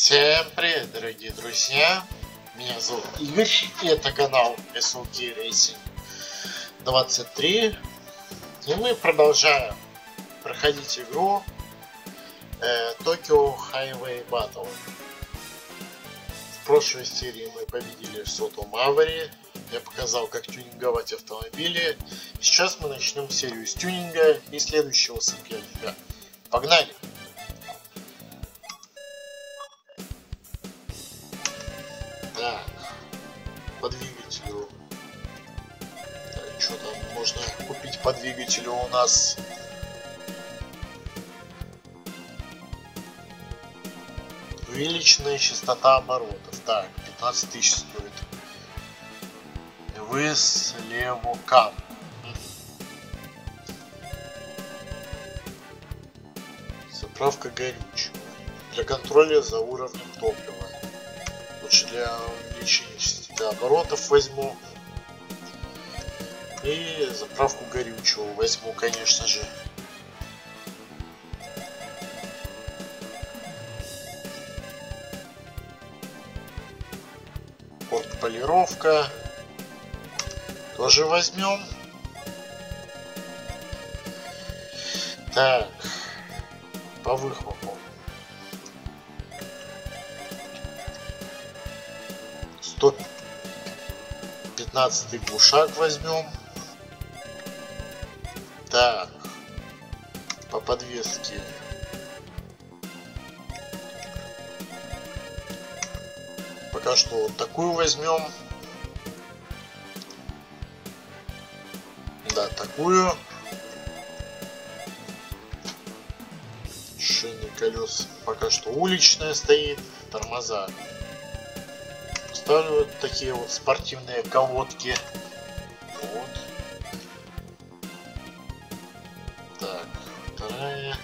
Всем привет, дорогие друзья! Меня зовут Игорь, и это канал SLK Racing 23. И мы продолжаем проходить игру Tokyo Highway Battle. В прошлой серии мы победили в Сото Мавери. Я показал, как тюнинговать автомобили. Сейчас мы начнем серию с тюнинга и следующего соперника. Погнали! Так, по двигателю. Так, что там можно купить по двигателю у нас? Увеличенная частота оборотов. Так, 15 тысяч стоит. Выс левокам. Заправка горючего. Для контроля за уровнем топлива. Лучше для увеличения частоты оборотов возьму. И заправку горючего возьму, конечно же. Полировка тоже возьмем. Так, по выхлопу 115 глушак возьмем. Так, по подвеске пока что вот такую возьмем. Да, такую. Шины колес пока что уличная стоит. Тормоза ставлю вот такие вот спортивные колодки. Вот. Так, вторая.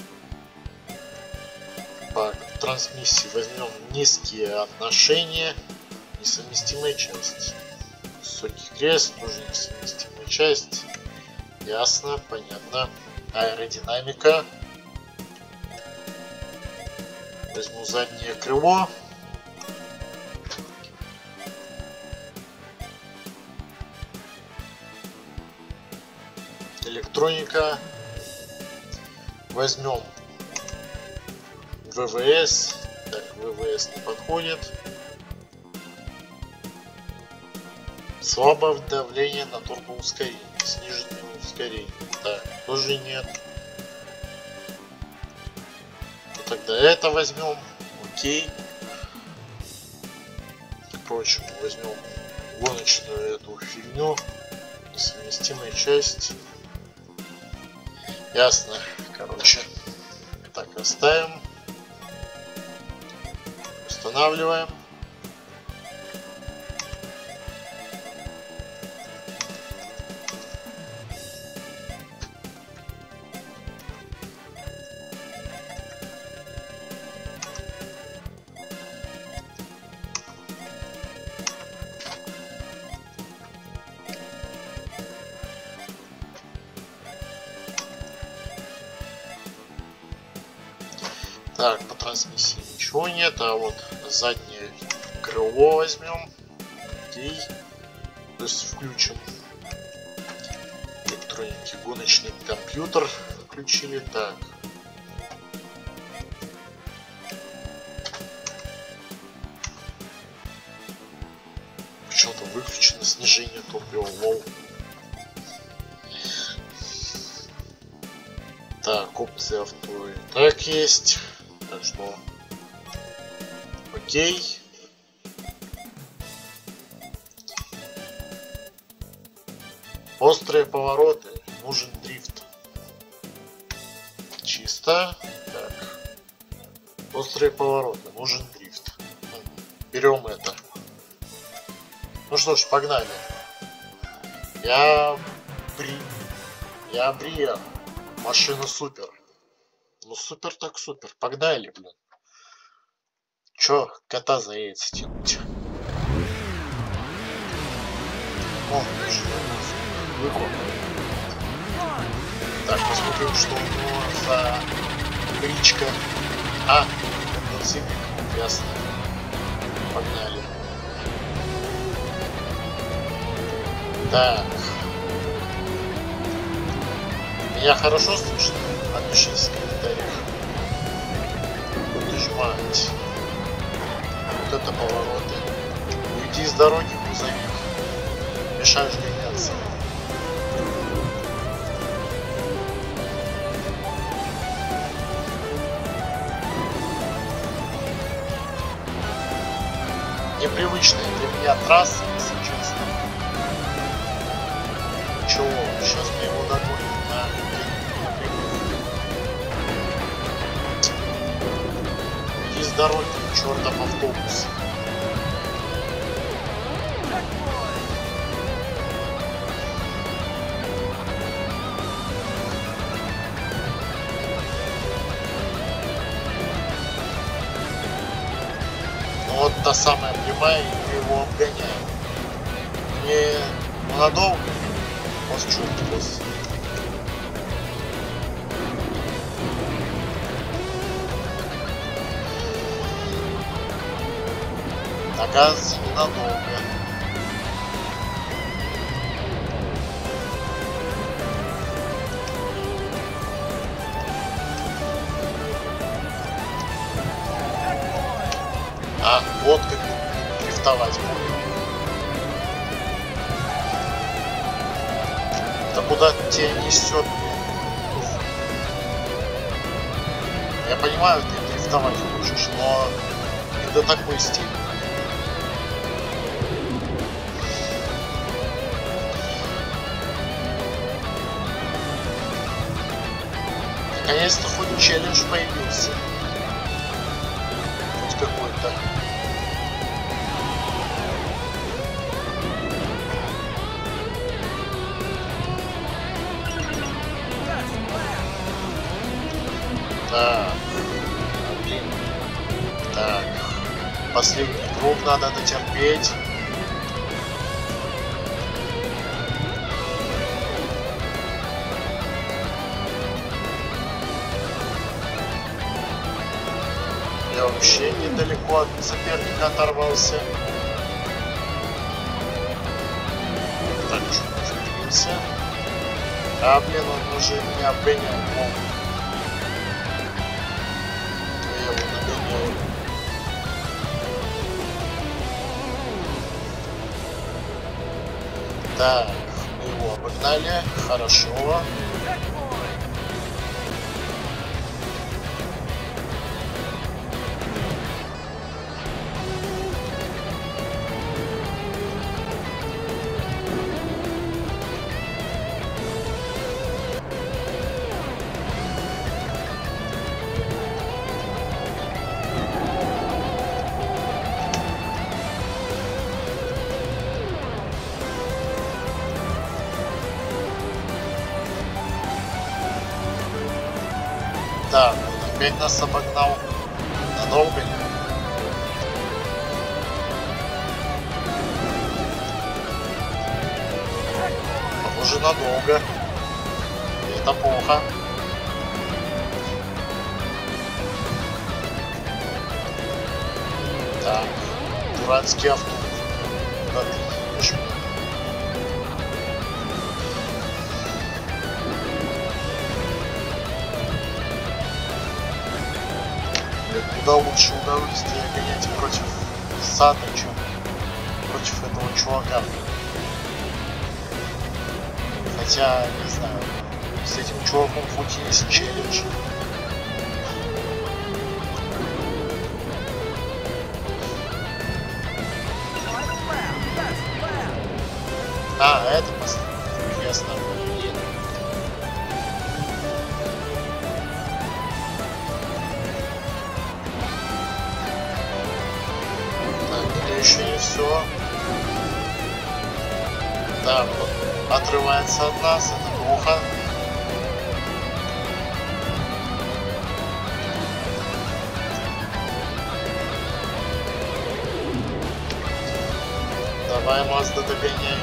По трансмиссии возьмем низкие отношения, несовместимая часть. Высокий крест, тоже несовместимая часть. Ясно, понятно. Аэродинамика. Возьму заднее крыло. Электроника. Возьмем ВВС. Так, ВВС не подходит. Слабое давление на турбоускорение. Сниженное ускорение. Так, тоже нет. Ну, тогда это возьмем. Окей. Впрочем, возьмем гоночную эту фигню. Несовместимая часть. Ясно. Короче, так оставим. Устанавливаем. Так, по трансмиссии ничего нет, а вот заднее крыло возьмем. Окей. То есть включим электроники, гоночный компьютер включили. Так. Почему-то выключено снижение топлива. Лоу. Так, опции авто и так есть. Так что окей. Острые повороты, нужен дрифт. Чисто. Так. Острые повороты, нужен дрифт. Берем это. Ну что ж, погнали. Я Бриа. Машина супер. Ну супер так супер. Погнали, блин. Чё, кота за яйца тянуть? О, выход. Так, посмотрим, что у него за бричка. А, мотоцикл. Ясно. Погнали. Так. Меня хорошо слышно? Напишите в комментариях. Буду жмать. Вот это повороты. Уйди с дороги, грузовик. Мешаешь гоняться. Непривычная для меня трасса, если честно. Ничего, сейчас мы его догоним на Иди с дороги, чертов автобус. Вот та самая прямая, и мы его обгоняем. Не надолго, может чуть после. Оказывается, ненадолго. А, вот как дрифтовать понял. Да куда тебя несет? Я понимаю, ты дрифтовать хочешь, но не до такой степени. Наконец-то хоть челлендж появился. Хоть какой-то. Так. Блин. Так. Последний круг надо дотерпеть. Я вообще недалеко от соперника оторвался. Так, чуть сбился. А, блин, он уже меня обгонял. Я его нагоняю. Так, мы его обогнали. Хорошо. Так, он опять нас обогнал. Надолго ли? Похоже, надолго. И это плохо. Так, дурацкий автобус. Куда ты едешь? Куда лучше удовольствие гонять против сада, чем против этого чувака. Хотя, не знаю, с этим чуваком хоть и есть челлендж. А, это последний. Ясно. Еще не все. Да, вот отрывается от нас, это плохо. Давай, Мазда, догоняй.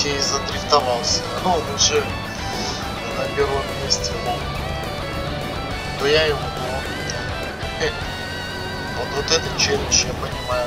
хоть и задрифтовался, но он уже на первом месте, то я его, вот этот челлендж я понимаю.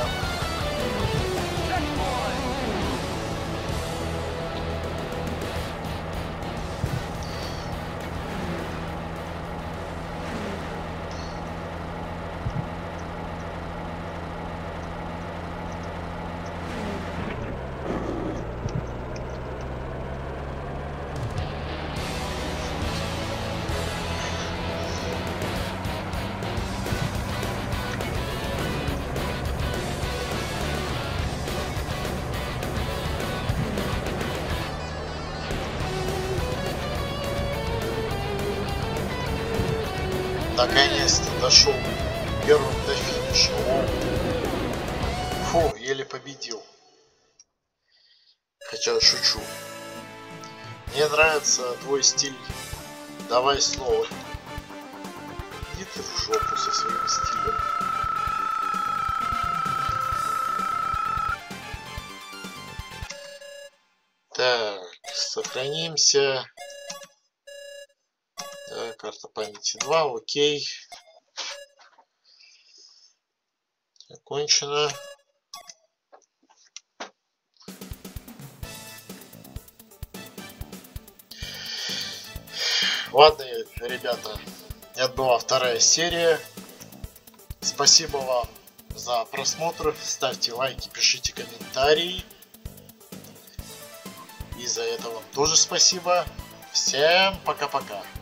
Наконец-то дошел первым до финиша. Фу, еле победил. Хотя шучу. Мне нравится твой стиль. Давай снова. Иди ты в жопу со своим стилем. Так, сохранимся. Карта памяти 2, окей. Закончено. Ладно, ребята, это была вторая серия. Спасибо вам за просмотр. Ставьте лайки, пишите комментарии. И за это вам тоже спасибо. Всем пока-пока.